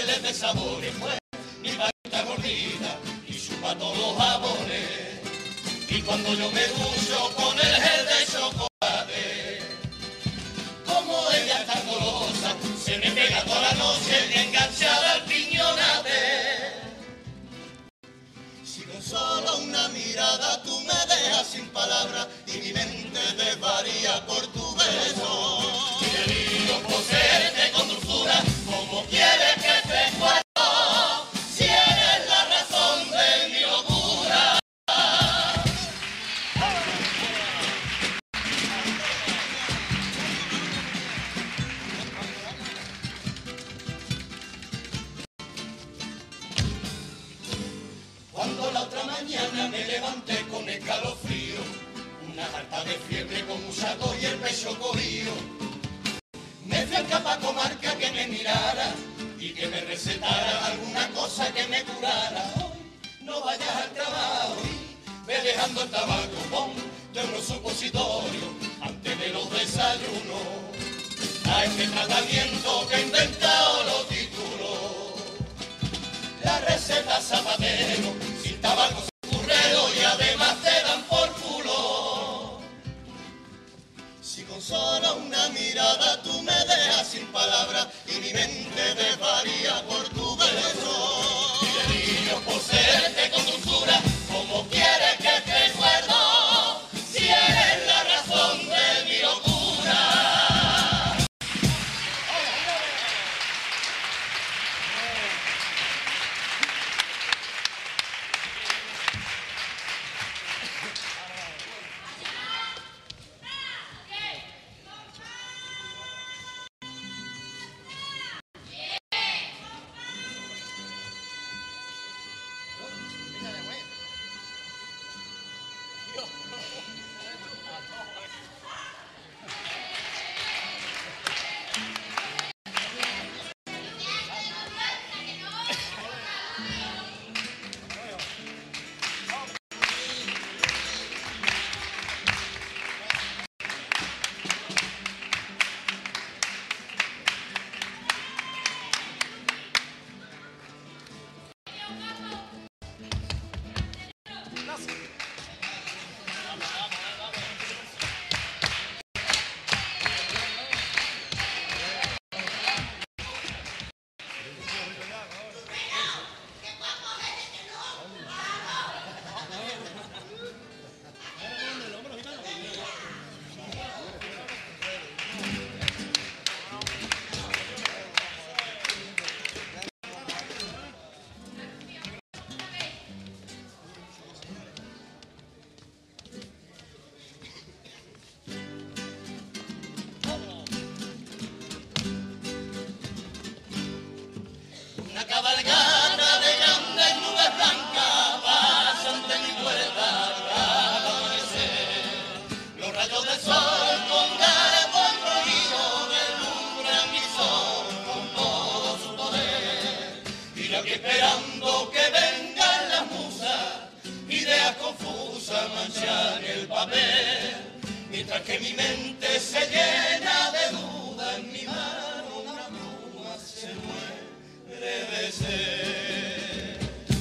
pasteles de sabores, pues mi barrita gordita y chupa todos los jabones. Y cuando yo me ducho con el gel de chocolate, como ella está golosa, se me pega toda la noche enganchada al piñonate. Si con solo una mirada tú me dejas sin palabras y mi mente desvaría por tu beso. Y delirio poseerte con dulzura, como quieres que te cuento, si eres la razón de mi locura. Cuando la otra mañana me levanté con escalofrío, una jarta de fiebre con mucha tos y el pecho cogido, me fui al Capacomarca que me mirara y que me recetara alguna cosa que me curara. Hoy no vayas al trabajo y ve dejando el tabaco, ponte unos supositorios antes de los desayunos. A este tratamiento que he inventado lo titulo la receta zapatero, sin tabaco, sin currero y además te dan por culo. Si con solo una mirada tú me dejas sin palabras y mi mente desvaría por tu beso. Y delirio poseerte con dulzura, como quieres que te recuerdo, si eres la razón de mi locura. Una cabalgata de grandes nubes blancas pasa ante mi puerta cada amanecer. Los rayos del sol con garbo enrollido deslumbran mi sol con todo su poder. Y yo aquí esperando que vengan las musas, ideas confusas manchan el papel, mientras que mi mente se llena de dudas, en mi mano una pluma se mueve. Debe ser.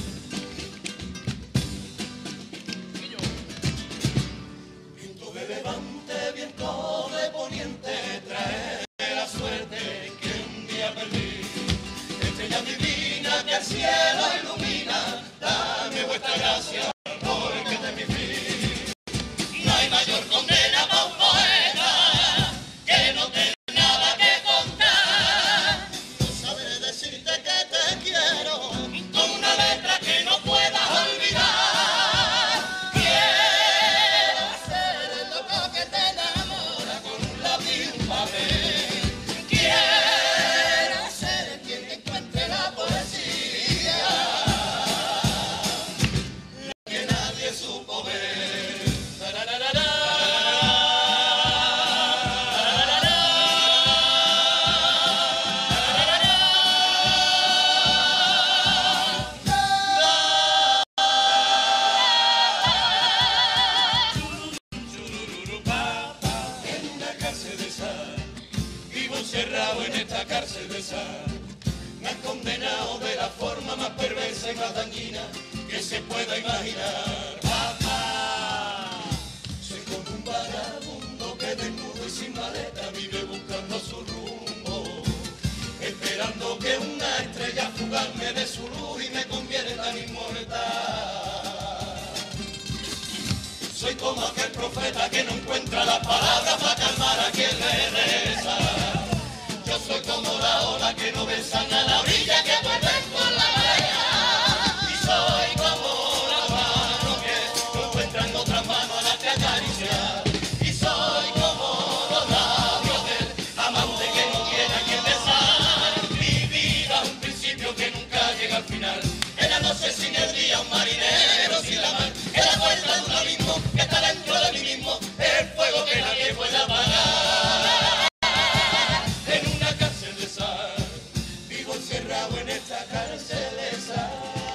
Viento de levante, viento de poniente, trae la suerte que un día perdí. Estrella divina que el cielo ilumina, dame vuestra gracia porque este es mi fin. No hay mayor condena para un poeta que no tenga nada que contar. No sabré decirte que te quiero con una letra que no puedas olvidar. Quiero ser el loco que te enamora con un lápiz y un papel. Quiero ser quien encuentre la poesía, la que nadie supo ver. Encerrado en esta cárcel de sal, me han condenado frase más dañina que se pueda imaginar. Papá, soy como un vagabundo que desnudo y sin maleta vive buscando su rumbo, esperando que una estrella fugaz me dé su luz y me convierta en inmortal. Soy como aquel profeta que no encuentra las palabras para calmar a quien le reza. Yo soy como la ola que no besan a la orilla que vuelven por la marea. Y soy como la mano que no encuentra en otras manos a la que acariciar. Y soy como los labios del amante que no tiene a quien besar. Mi vida es un principio que nunca llega al final. En la noche sin el día, un marinero sin la mar. En la puerta de un abismo que está dentro de mí mismo. El fuego que nadie puede apagar. En una cárcel de sal, vivo encerrado en esta cárcel de sal.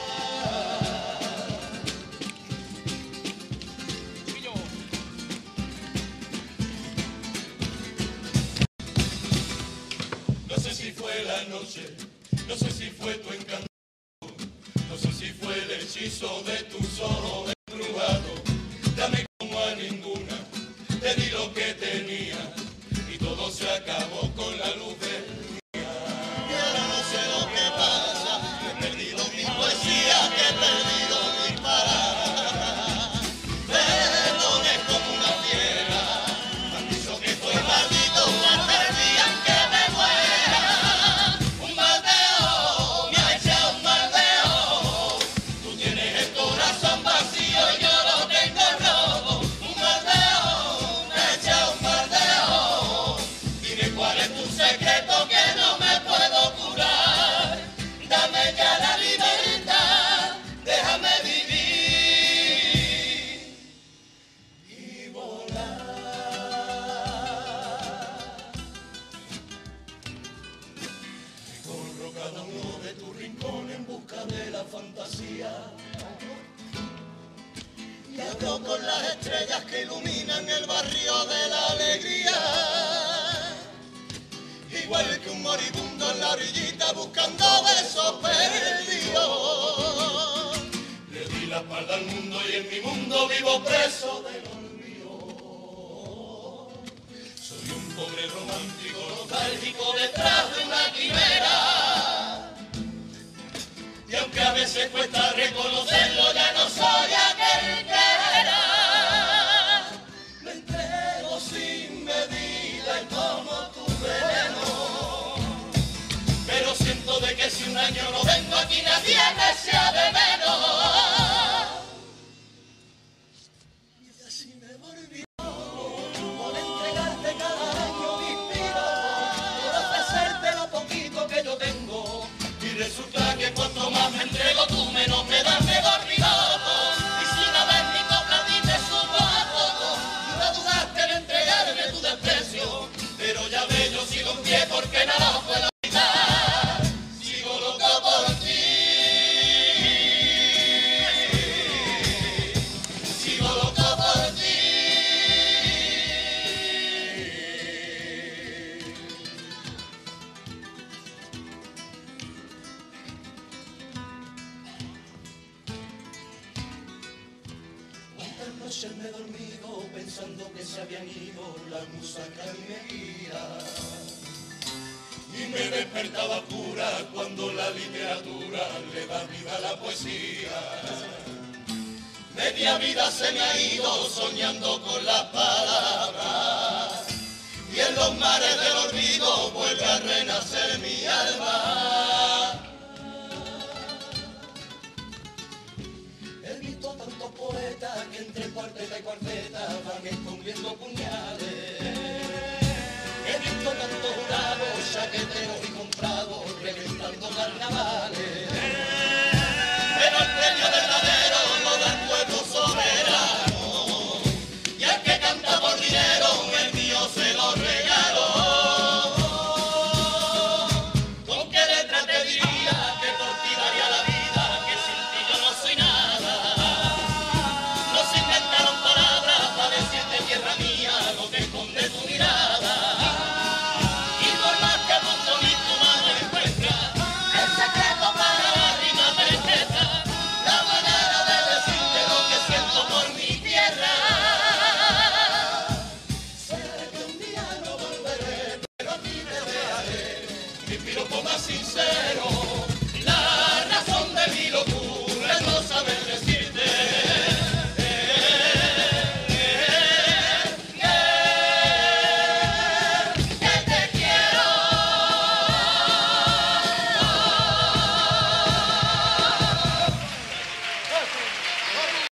No sé si fue la noche, no sé si fue tu encanto, no sé si fue el hechizo de tus ojos embrujado. Dame como a ninguna, te di lo que tenía y todo se acabó con la luz del día. Y ahora no sé lo que pasa, he perdido mi poesía, que he perdido mis palabras. Perdón es como una fiera, han dicho que estoy maldito hasta el día en que me muera. Un mal de ojo me ha echado un mal de ojo. Tú tienes el corazón vacío y yo lo tengo rojo. Un mal de ojo me ha echado un mal de ojo. Dime cuál es tu secreto que no me puedo curar. Dame ya la libertad, déjame vivir y volar. Recorro cada uno de tus rincones en busca de la fantasía. Y hablo con las estrellas que iluminan el barrio de la alegría. Igual que un moribundo en la orillita buscando besos perdidos. Le di la espalda al mundo y en mi mundo vivo preso del olvido. Soy un pobre romántico nostálgico detrás de una quimera. Y aunque a veces cuesta reconocerlo, ya no soy aquel que era. Me entrego sin medida y tomo tu veneno. Pero siento de que si un año no vengo aquí nadie me sea de menos. Y así me volví por entregarte cada año mis vidas, por ofrecerte lo poquito que yo tengo. Y resulta que cuanto más me entrego tú menos me das, mejor mi loco. Y sin haber ni copla ni te supo a poco. No dudaste en entregarme tu desprecio, pero ya ve yo sigo en pie porque nada lo puedo evitar. Sigo loco por ti. Sigo loco por ti. ¿Cuántas noches me he dormido pensando que se habían ido las musas que a mí me guían? Y me despertaba pura cuando la literatura le da vida a la poesía. Media vida se me ha ido soñando con las palabras y en los mares del olvido vuelve a renacer mi alma. He visto tantos poetas que entre cuarteta y cuarteta van escondiendo puñales.